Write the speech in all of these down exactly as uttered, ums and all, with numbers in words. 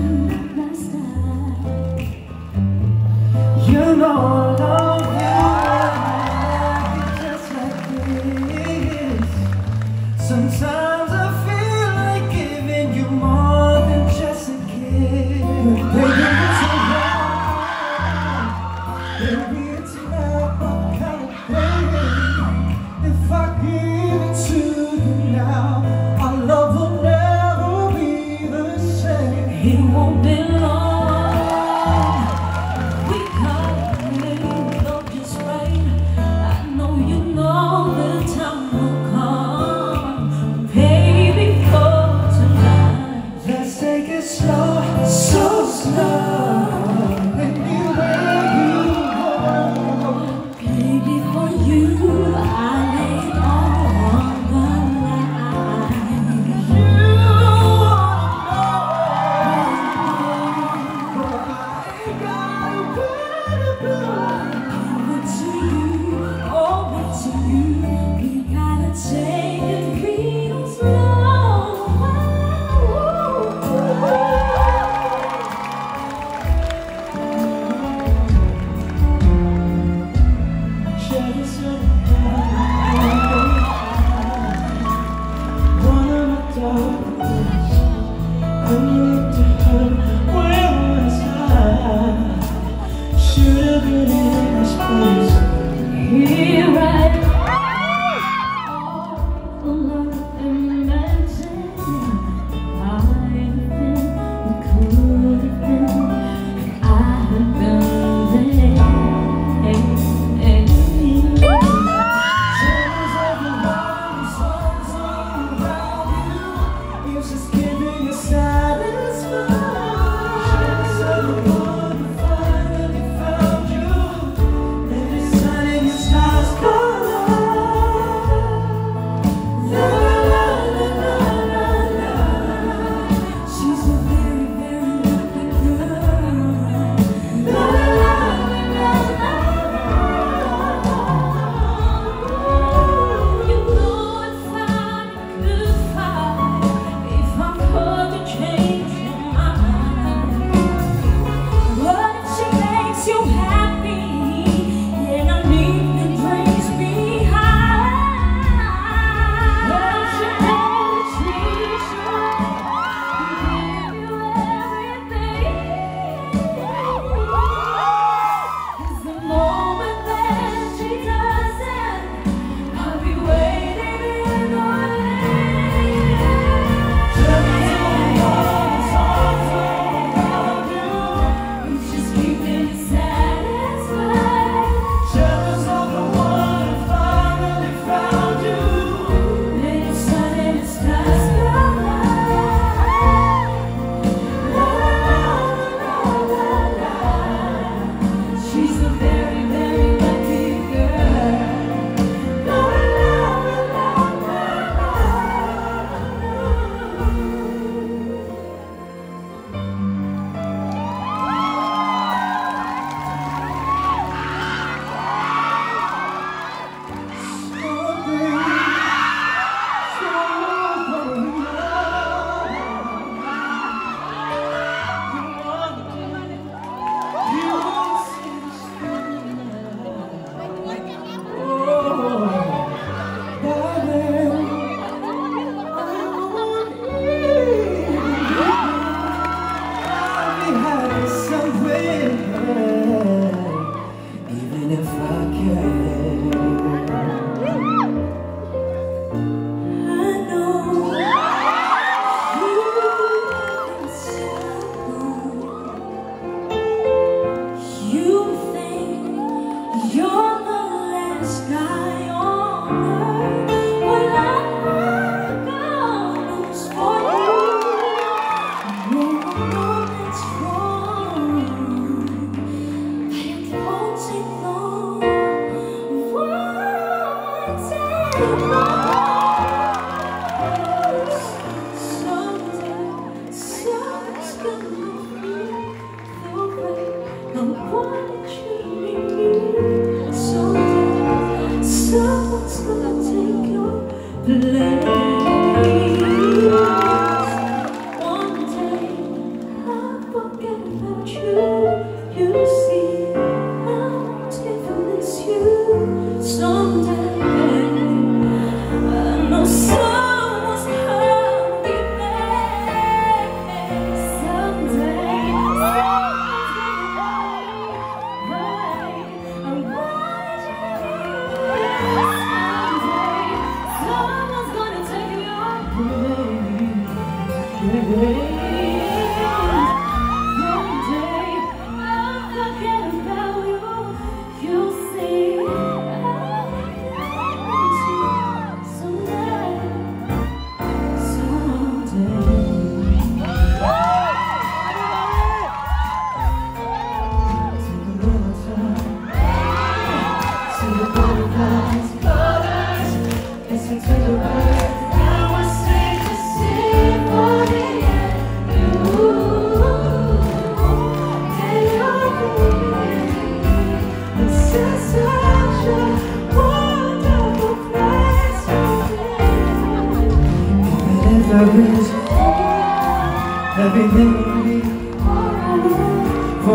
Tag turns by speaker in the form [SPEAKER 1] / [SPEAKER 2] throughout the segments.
[SPEAKER 1] my style.
[SPEAKER 2] You know I love you just like this. Sometimes I feel like giving you more than just a kiss. Baby, it's enough. Baby, it's enough. I'm kind of crazy. If I give it to you now, our love will never be the same.
[SPEAKER 1] It won't be long. We can't make love just right. I know you know the time will come, baby, for tonight.
[SPEAKER 2] Let's take it slow, so slow. Anywhere you go,
[SPEAKER 1] Baby, for you, I lay it all on the line.
[SPEAKER 2] you
[SPEAKER 1] Over to you, over to you. We gotta take it real slow.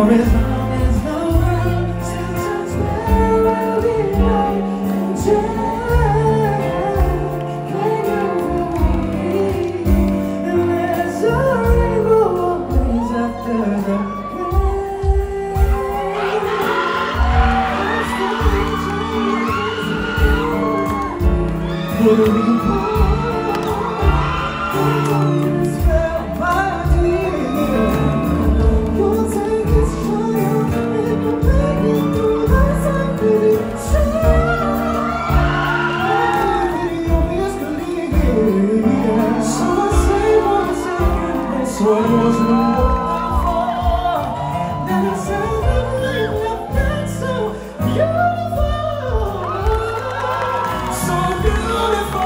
[SPEAKER 2] For as long as the world still turns where we lie and try, can you believe? And there's a rainbow always after the rain. What do we want? This fell, my dear. You'll take it higher and you'll make it through the sunny side. So I say what I say, that's what I was looking for. Then I said that we left that so beautiful, so beautiful.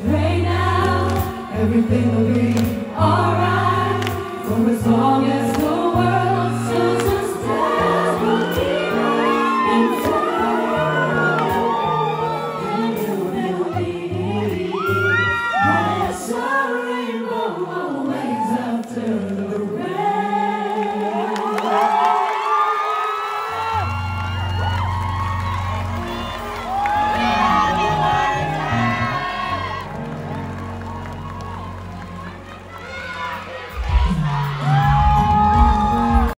[SPEAKER 2] Everything will be alright for as long as